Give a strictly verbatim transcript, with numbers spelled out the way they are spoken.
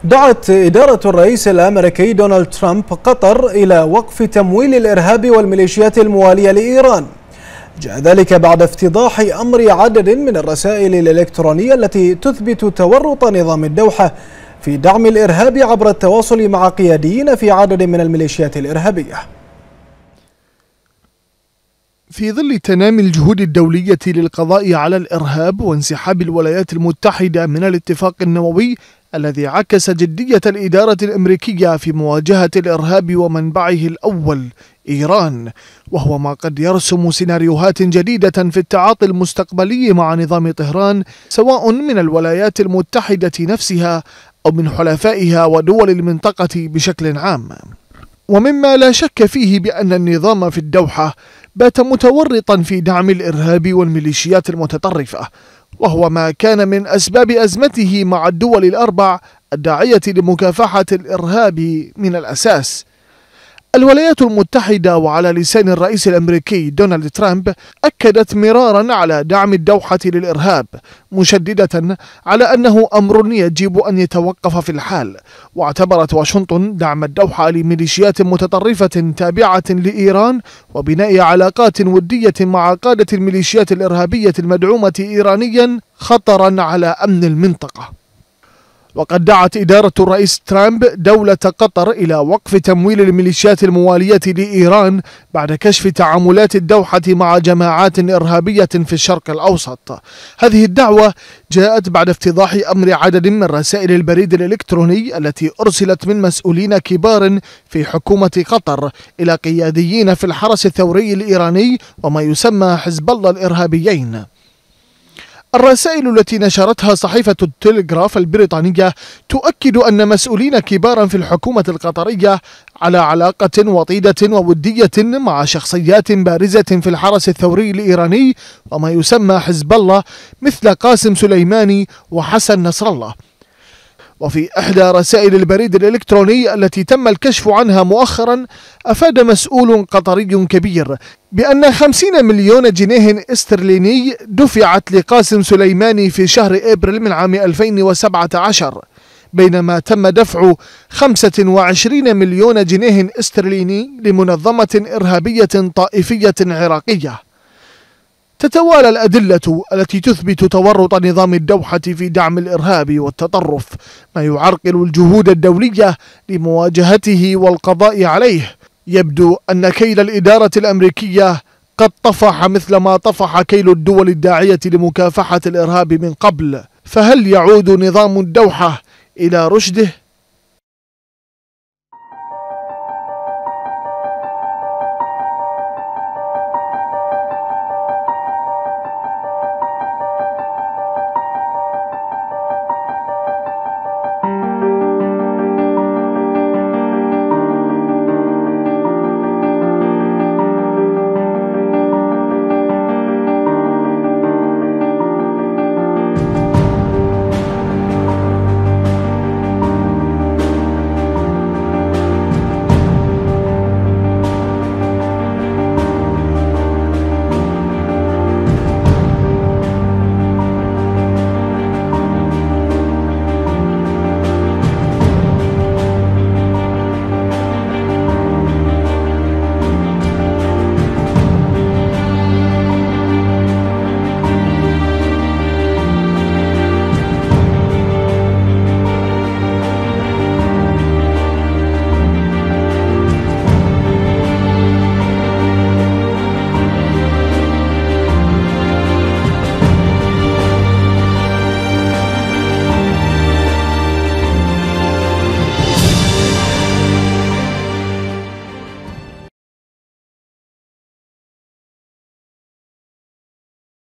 دعت إدارة الرئيس الأمريكي دونالد ترامب قطر إلى وقف تمويل الإرهاب والميليشيات الموالية لإيران. جاء ذلك بعد افتضاح أمر عدد من الرسائل الإلكترونية التي تثبت تورط نظام الدوحة في دعم الإرهاب عبر التواصل مع قياديين في عدد من الميليشيات الإرهابية. في ظل تنامي الجهود الدولية للقضاء على الإرهاب وانسحاب الولايات المتحدة من الاتفاق النووي الذي عكس جدية الإدارة الأمريكية في مواجهة الإرهاب ومنبعه الأول إيران، وهو ما قد يرسم سيناريوهات جديدة في التعاطي المستقبلي مع نظام طهران، سواء من الولايات المتحدة نفسها أو من حلفائها ودول المنطقة بشكل عام. ومما لا شك فيه بأن النظام في الدوحة بات متورطا في دعم الإرهاب والميليشيات المتطرفة، وهو ما كان من أسباب أزمته مع الدول الأربع الداعية لمكافحة الإرهاب من الأساس. الولايات المتحدة وعلى لسان الرئيس الأمريكي دونالد ترامب أكدت مرارا على دعم الدوحة للإرهاب، مشددة على أنه أمر يجب أن يتوقف في الحال. واعتبرت واشنطن دعم الدوحة لميليشيات متطرفة تابعة لإيران وبناء علاقات ودية مع قادة الميليشيات الإرهابية المدعومة إيرانيا خطرا على أمن المنطقة. وقد دعت إدارة الرئيس ترامب دولة قطر إلى وقف تمويل الميليشيات الموالية لإيران بعد كشف تعاملات الدوحة مع جماعات إرهابية في الشرق الأوسط. هذه الدعوة جاءت بعد افتضاح أمر عدد من رسائل البريد الإلكتروني التي أرسلت من مسؤولين كبار في حكومة قطر إلى قياديين في الحرس الثوري الإيراني وما يسمى حزب الله الإرهابيين. الرسائل التي نشرتها صحيفة التلغراف البريطانية تؤكد أن مسؤولين كبارا في الحكومة القطرية على علاقة وطيدة وودية مع شخصيات بارزة في الحرس الثوري الإيراني وما يسمى حزب الله مثل قاسم سليماني وحسن نصر الله. وفي إحدى رسائل البريد الإلكتروني التي تم الكشف عنها مؤخرا، أفاد مسؤول قطري كبير بأن خمسين مليون جنيه استرليني دفعت لقاسم سليماني في شهر أبريل من عام ألفين وسبعة عشر، بينما تم دفع خمسة وعشرين مليون جنيه استرليني لمنظمة إرهابية طائفية عراقية. تتوالى الأدلة التي تثبت تورط نظام الدوحة في دعم الإرهاب والتطرف، ما يعرقل الجهود الدولية لمواجهته والقضاء عليه. يبدو أن كيل الإدارة الأمريكية قد طفح مثل ما طفح كيل الدول الداعية لمكافحة الإرهاب من قبل، فهل يعود نظام الدوحة إلى رشده؟